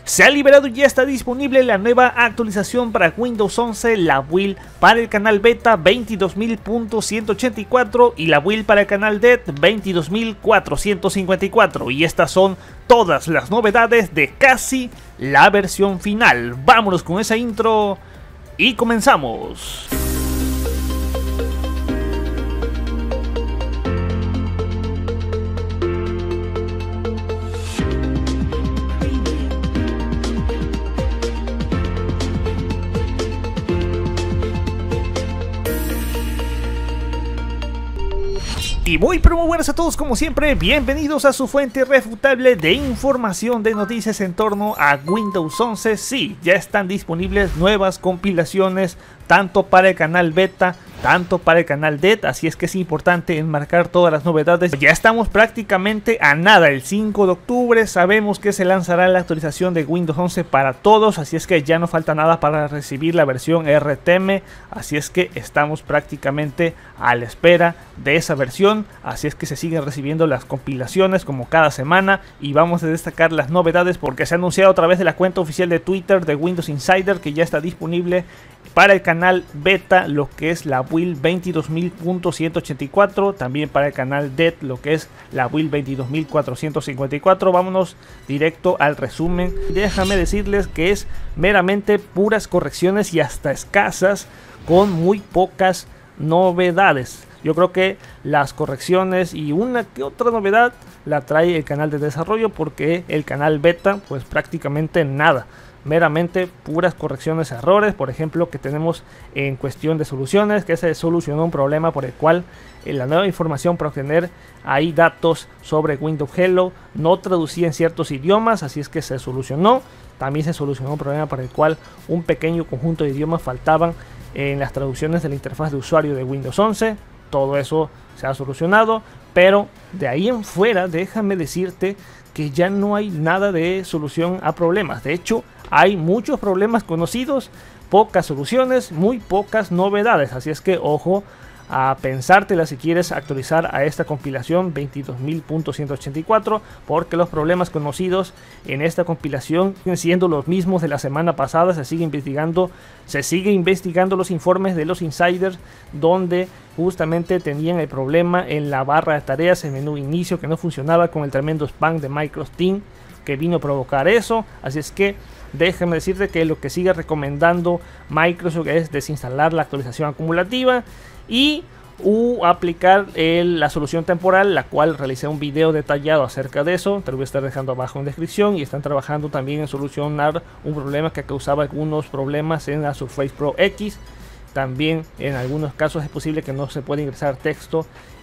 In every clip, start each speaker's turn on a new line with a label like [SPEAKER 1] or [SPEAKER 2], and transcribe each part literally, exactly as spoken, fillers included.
[SPEAKER 1] Se ha liberado y ya está disponible la nueva actualización para Windows once, la build para el canal beta veintidós mil punto ciento ochenta y cuatro y la build para el canal det veintidós mil cuatrocientos cincuenta y cuatro. Y estas son todas las novedades de casi la versión final. Vámonos con esa intro y comenzamos. Y muy pero muy buenas a todos como siempre, bienvenidos a su fuente irrefutable de información de noticias en torno a Windows once. Sí, ya están disponibles nuevas compilaciones tanto para el canal beta, tanto para el canal det, así es que es importante enmarcar todas las novedades. Ya estamos prácticamente a nada, el cinco de octubre sabemos que se lanzará la actualización de Windows once para todos, así es que ya no falta nada para recibir la versión R T M, así es que estamos prácticamente a la espera de esa versión, así es que se siguen recibiendo las compilaciones como cada semana y vamos a destacar las novedades porque se ha anunciado a través de la cuenta oficial de Twitter de Windows Insider que ya está disponible para el canal beta lo que es la build veintidós mil punto ciento ochenta y cuatro, también para el canal det lo que es la build veintidós mil cuatrocientos cincuenta y cuatro. Vámonos directo al resumen. Déjame decirles que es meramente puras correcciones y hasta escasas con muy pocas novedades. Yo creo que las correcciones y una que otra novedad la trae el canal de desarrollo porque el canal beta pues prácticamente nada. Meramente puras correcciones, errores, por ejemplo, que tenemos en cuestión de soluciones, que se solucionó un problema por el cual en la nueva información para obtener ahí datos sobre Windows Hello no traducía en ciertos idiomas, así es que se solucionó. También se solucionó un problema para el cual un pequeño conjunto de idiomas faltaban en las traducciones de la interfaz de usuario de Windows once. Todo eso se ha solucionado, pero de ahí en fuera déjame decirte que ya no hay nada de solución a problemas. De hecho, hay muchos problemas conocidos, pocas soluciones, muy pocas novedades. Así es que ojo a pensártela si quieres actualizar a esta compilación veintidós mil punto ciento ochenta y cuatro, porque los problemas conocidos en esta compilación siguen siendo los mismos de la semana pasada. Se sigue investigando, se sigue investigando los informes de los insiders donde justamente tenían el problema en la barra de tareas, el menú inicio que no funcionaba con el tremendo spam de Microsoft Teams que vino a provocar eso. Así es que déjame decirte que lo que sigue recomendando Microsoft es desinstalar la actualización acumulativa y u aplicar el, la solución temporal, la cual realicé un video detallado acerca de eso, te lo voy a estar dejando abajo en descripción. Y están trabajando también en solucionar un problema que causaba algunos problemas en la Surface Pro X. También en algunos casos es posible que no se pueda ingresar texto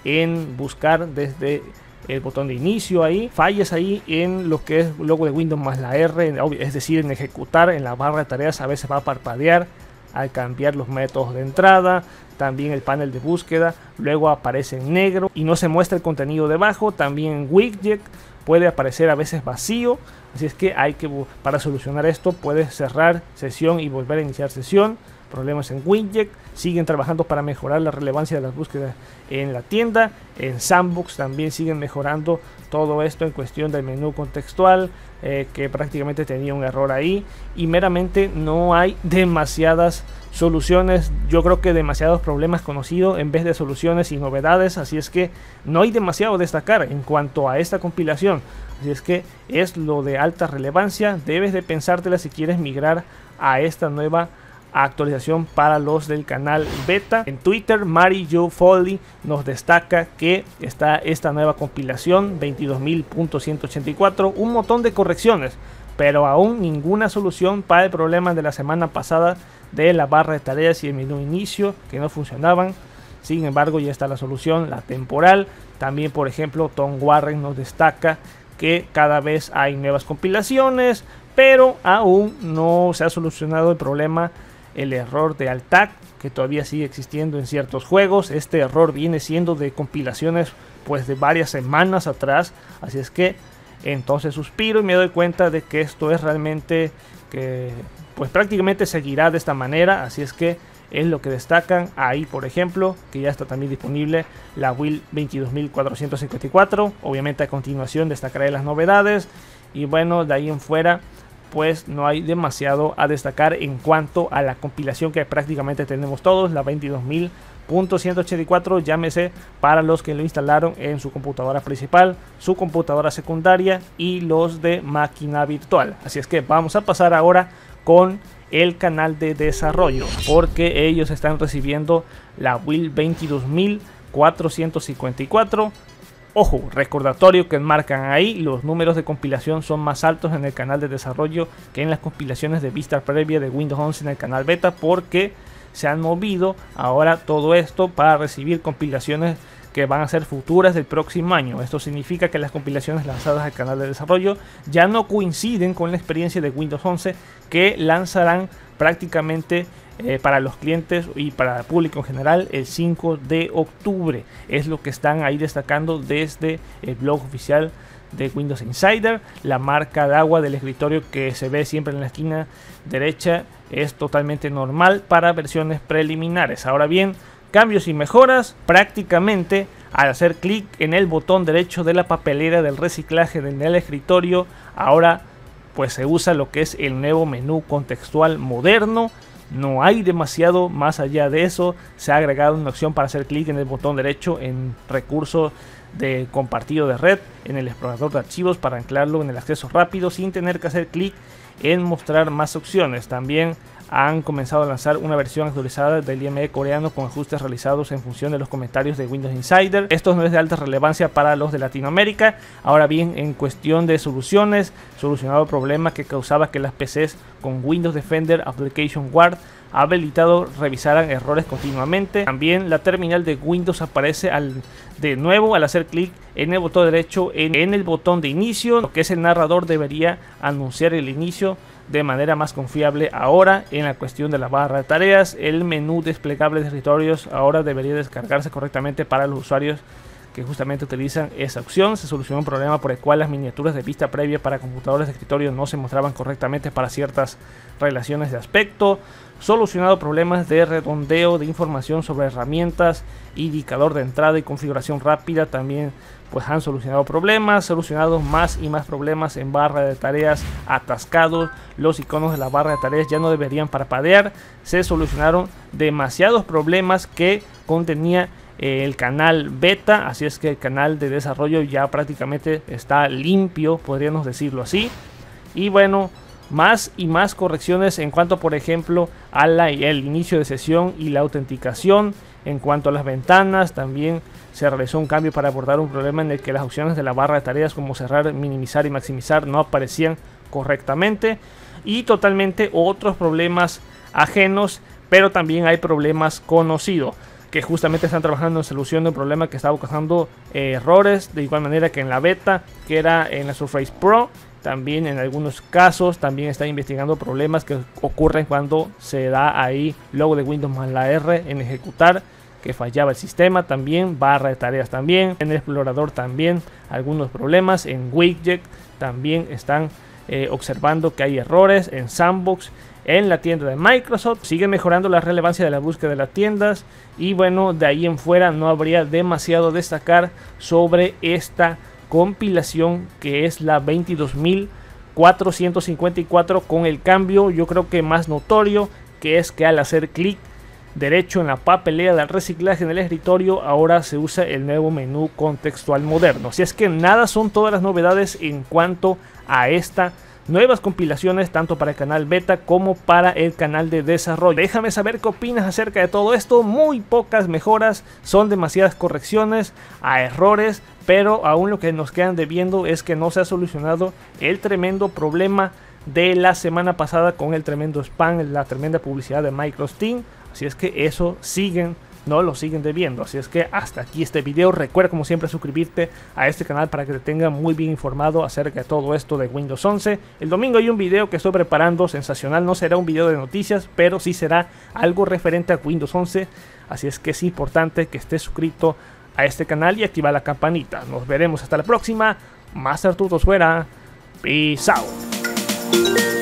[SPEAKER 1] en buscar desde el botón de inicio, ahí fallas ahí en lo que es logo de Windows más la R, es decir, en ejecutar en la barra de tareas a veces va a parpadear al cambiar los métodos de entrada. También el panel de búsqueda luego aparece en negro y no se muestra el contenido debajo. También en widget puede aparecer a veces vacío, así es que hay que, para solucionar esto, puedes cerrar sesión y volver a iniciar sesión. Problemas en widget, siguen trabajando para mejorar la relevancia de las búsquedas en la tienda. En Sandbox también siguen mejorando todo esto en cuestión del menú contextual, eh, que prácticamente tenía un error ahí. Y meramente no hay demasiadas soluciones, yo creo que demasiados problemas conocidos en vez de soluciones y novedades, así es que no hay demasiado a destacar en cuanto a esta compilación. Así es que es lo de alta relevancia, debes de pensártela si quieres migrar a esta nueva actualización para los del canal beta. En Twitter, Mary Jo Foley nos destaca que está esta nueva compilación veintidós mil punto ciento ochenta y cuatro, un montón de correcciones, pero aún ninguna solución para el problema de la semana pasada de la barra de tareas y el menú inicio que no funcionaban. Sin embargo, ya está la solución, la temporal. También, por ejemplo, Tom Warren nos destaca que cada vez hay nuevas compilaciones, pero aún no se ha solucionado el problema, el error de Alt-Tab, que todavía sigue existiendo en ciertos juegos. Este error viene siendo de compilaciones pues de varias semanas atrás, así es que entonces suspiro y me doy cuenta de que esto es realmente que pues prácticamente seguirá de esta manera. Así es que es lo que destacan ahí, por ejemplo, que ya está también disponible la build veintidós mil cuatrocientos cincuenta y cuatro. Obviamente a continuación destacaré las novedades y bueno, de ahí en fuera pues no hay demasiado a destacar en cuanto a la compilación que prácticamente tenemos todos, la veintidós mil punto ciento ochenta y cuatro, llámese para los que lo instalaron en su computadora principal, su computadora secundaria y los de máquina virtual. Así es que vamos a pasar ahora con el canal de desarrollo, porque ellos están recibiendo la build veintidós mil cuatrocientos cincuenta y cuatro. Ojo, recordatorio que marcan ahí, los números de compilación son más altos en el canal de desarrollo que en las compilaciones de vista previa de Windows once en el canal beta, porque se han movido ahora todo esto para recibir compilaciones que van a ser futuras del próximo año. Esto significa que las compilaciones lanzadas al canal de desarrollo ya no coinciden con la experiencia de Windows once, que lanzarán prácticamente eh, para los clientes y para el público en general el cinco de octubre. Es lo que están ahí destacando desde el blog oficial de Windows Insider. La marca de agua del escritorio que se ve siempre en la esquina derecha es totalmente normal para versiones preliminares. Ahora bien, cambios y mejoras: prácticamente al hacer clic en el botón derecho de la papelera del reciclaje en el escritorio, ahora pues se usa lo que es el nuevo menú contextual moderno. No hay demasiado más allá de eso. Se ha agregado una opción para hacer clic en el botón derecho en recursos de compartido de red en el explorador de archivos para anclarlo en el acceso rápido sin tener que hacer clic en mostrar más opciones. También han comenzado a lanzar una versión actualizada del I M E coreano con ajustes realizados en función de los comentarios de Windows Insider. Esto no es de alta relevancia para los de Latinoamérica. Ahora bien, en cuestión de soluciones, solucionado el problema que causaba que las P Cs con Windows Defender Application Guard habilitado revisaran errores continuamente. También la terminal de Windows aparece al, de nuevo al hacer clic en el botón derecho en, en el botón de inicio, lo que es el narrador debería anunciar el inicio de manera más confiable. Ahora, en la cuestión de la barra de tareas, el menú desplegable de escritorios ahora debería descargarse correctamente para los usuarios que justamente utilizan esa opción. Se solucionó un problema por el cual las miniaturas de vista previa para computadores de escritorio no se mostraban correctamente para ciertas relaciones de aspecto. Solucionado problemas de redondeo de información sobre herramientas, indicador de entrada y configuración rápida. También pues han solucionado problemas, solucionado más y más problemas en barra de tareas atascados. Los iconos de la barra de tareas ya no deberían parpadear. Se solucionaron demasiados problemas que contenía eh, el canal beta, así es que el canal de desarrollo ya prácticamente está limpio, podríamos decirlo así. Y bueno, más y más correcciones en cuanto, por ejemplo, al inicio de sesión y la autenticación. En cuanto a las ventanas, también se realizó un cambio para abordar un problema en el que las opciones de la barra de tareas como cerrar, minimizar y maximizar no aparecían correctamente. Y totalmente otros problemas ajenos, pero también hay problemas conocidos que justamente están trabajando en solución de un problema que estaba causando eh, errores, de igual manera que en la beta, que era en la Surface Pro. También en algunos casos también está investigando problemas que ocurren cuando se da ahí logo de Windows más la R en ejecutar, que fallaba el sistema. También barra de tareas, también en el explorador también algunos problemas. En widget también están eh, observando que hay errores. En Sandbox, en la tienda de Microsoft, sigue mejorando la relevancia de la búsqueda de las tiendas. Y bueno, de ahí en fuera no habría demasiado a destacar sobre esta compilación, que es la veintidós mil cuatrocientos cincuenta y cuatro, con el cambio yo creo que más notorio, que es que al hacer clic derecho en la papelera del reciclaje en el escritorio, ahora se usa el nuevo menú contextual moderno. Así es que nada, son todas las novedades en cuanto a esta nuevas compilaciones, tanto para el canal beta como para el canal de desarrollo. Déjame saber qué opinas acerca de todo esto. Muy pocas mejoras, son demasiadas correcciones a errores, pero aún lo que nos quedan debiendo es que no se ha solucionado el tremendo problema de la semana pasada con el tremendo spam, la tremenda publicidad de Microsoft Teams. Así es que eso siguen no lo siguen debiendo. Así es que hasta aquí este video. Recuerda como siempre suscribirte a este canal para que te tenga muy bien informado acerca de todo esto de Windows once. El domingo hay un video que estoy preparando sensacional. No será un video de noticias, pero sí será algo referente a Windows once. Así es que es importante que estés suscrito a este canal y activa la campanita. Nos veremos hasta la próxima. Master Tutos fuera. Peace out.